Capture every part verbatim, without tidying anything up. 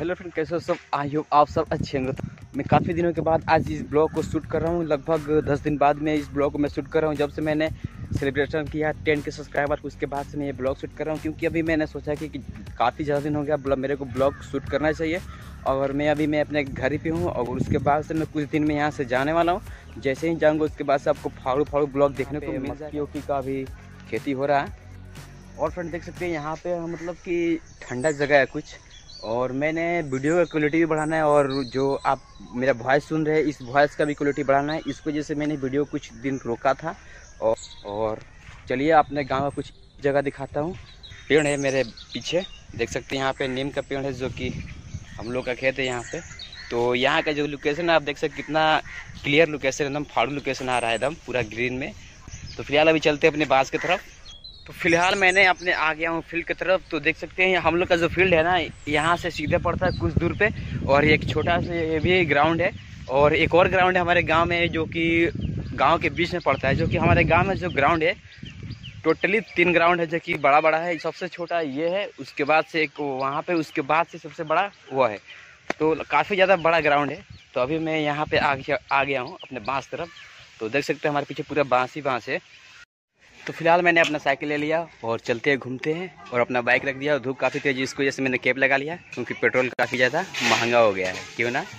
Hello friend, कैसे हो सब? आई होप आप सब अच्छे होंगे। मैं काफ़ी दिनों के बाद आज इस ब्लॉग को शूट कर रहा हूँ। लगभग दस दिन बाद मैं इस ब्लॉग को मैं शूट कर रहा हूँ। जब से मैंने सेलिब्रेशन किया टेन के सब्सक्राइबर, उसके बाद से मैं ये ब्लॉग शूट कर रहा हूँ। क्योंकि अभी मैंने सोचा कि, कि काफ़ी ज़्यादा दिन हो गया मेरे को ब्लॉग शूट करना चाहिए। और मैं अभी मैं अपने घर ही पे हूँ और उसके बाद से मैं कुछ दिन में यहाँ से जाने वाला हूँ। जैसे ही जाऊँगा उसके बाद से आपको फाड़ू फाड़ू ब्लॉग देखने को मिल जाएगा। मक्की का भी खेती हो रहा है। और फ्रेंड देख सकते हैं यहाँ पे मतलब कि ठंडा जगह है कुछ। और मैंने वीडियो का क्वालिटी भी बढ़ाना है और जो आप मेरा वॉइस सुन रहे हैं इस वॉइस का भी क्वालिटी बढ़ाना है। इस वजह से मैंने वीडियो कुछ दिन रोका था। और, और चलिए अपने गांव का कुछ जगह दिखाता हूँ। पेड़ है मेरे पीछे, देख सकते हैं यहाँ पे नीम का पेड़ है जो कि हम लोग का खेत है यहाँ पे। तो यहाँ का जो लोकेशन है आप देख सकते कितना क्लियर लोकेशन, एकदम फाड़ू लोकेशन आ रहा है, एकदम पूरा ग्रीन में। तो फिलहाल अभी चलते हैं अपने बास की तरफ। तो फिलहाल मैंने अपने आ गया हूँ फील्ड की तरफ। तो देख सकते हैं हम लोग का जो फील्ड है ना, यहाँ से सीधे पड़ता है कुछ दूर पे। और एक छोटा सा ये भी ग्राउंड है और एक और ग्राउंड है हमारे गांव में जो कि गांव के बीच में पड़ता है। जो कि हमारे गांव में जो ग्राउंड है टोटली तीन ग्राउंड है जो कि बड़ा बड़ा है। सबसे छोटा ये है, उसके बाद से एक वहाँ पे, उसके बाद से सबसे बड़ा वो है। तो काफ़ी ज़्यादा बड़ा ग्राउंड है। तो अभी मैं यहाँ पर आ गया आ गया हूँ अपने बाँस तरफ। तो देख सकते हैं हमारे पीछे पूरा बाँस ही बाँस है। तो फिलहाल मैंने अपना साइकिल ले लिया और चलते हैं घूमते हैं। और अपना बाइक रख दिया। धूप काफ़ी तेज इसको वजह से मैंने कैप लगा लिया क्योंकि पेट्रोल काफ़ी ज़्यादा महंगा हो गया है, क्यों ना।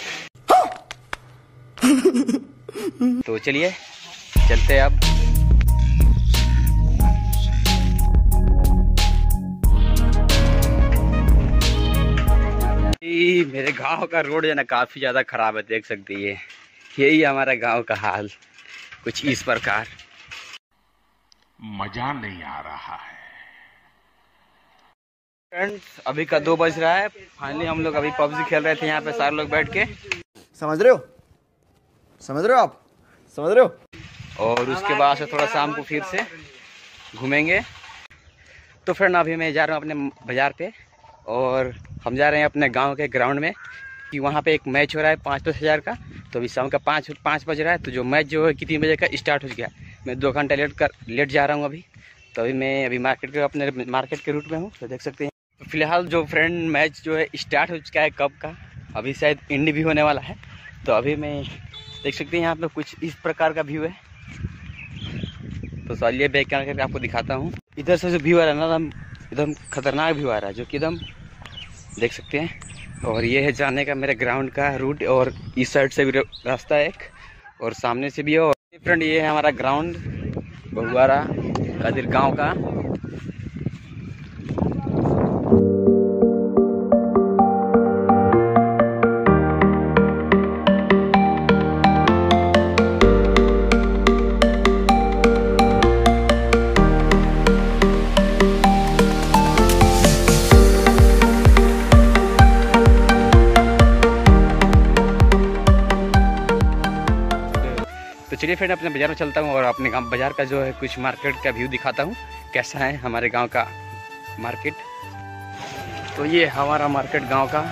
तो चलिए चलते हैं अब। मेरे गांव का रोड है ना काफ़ी ज़्यादा ख़राब है, देख सकती है। यही हमारा गांव का हाल कुछ इस प्रकार। मजा नहीं आ रहा है फ्रेंड्स। अभी का दो बज रहा है। फाइनली हम लोग अभी पबजी खेल रहे थे यहाँ पे सारे लोग बैठ के। समझ रहे हो समझ रहे हो आप समझ रहे हो। और उसके बाद से थोड़ा शाम को फिर से घूमेंगे। तो फ्रेंड अभी मैं जा रहा हूँ अपने बाज़ार पे और हम जा रहे हैं अपने गांव के ग्राउंड में कि वहाँ पे एक मैच हो रहा है पाँच दस हज़ार का। तो अभी शाम का पाँच पाँच बज रहा है। तो जो मैच जो है कितने बजे का स्टार्ट हो गया। मैं दो घंटा लेट कर लेट जा रहा हूँ अभी। तो अभी मैं अभी मार्केट के अपने मार्केट के रूट में हूँ। तो देख सकते हैं तो फिलहाल जो फ्रेंड मैच जो है स्टार्ट हो चुका है कब का, अभी शायद एंड भी होने वाला है। तो अभी मैं देख सकते हैं यहाँ पे कुछ इस प्रकार का व्यू है। तो चलिए बैक कैमरा करके आपको दिखाता हूँ। इधर से जो व्यू आ रहा है ना एकदम खतरनाक व्यू आ रहा है, जो कि एकदम देख सकते हैं। और ये है जाने का मेरे ग्राउंड का रूट। और इस साइड से भी रास्ता है एक और सामने से भी है। और फ्रेंड ये है हमारा ग्राउंड बहुआरा कादिर गांव का। तो चलिए फ्रेंड अपने बाज़ार में चलता हूँ और अपने गाँव बाज़ार का जो है कुछ मार्केट का व्यू दिखाता हूँ कैसा है हमारे गांव का मार्केट। तो ये हमारा मार्केट गांव का,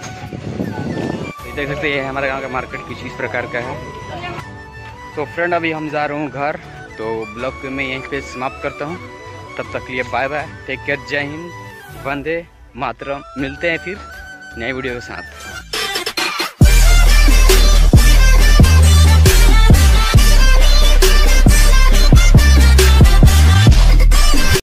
तो देख सकते हैं हमारे गांव का मार्केट कुछ इस प्रकार का है। तो फ्रेंड अभी हम जा रहा हूँ घर। तो ब्लॉग को मैं यहीं पे समाप्त करता हूँ। तब तक के लिए बाय बाय, टेक केयर, जय हिंद, वंदे मातरम। मिलते हैं फिर नए वीडियो के साथ।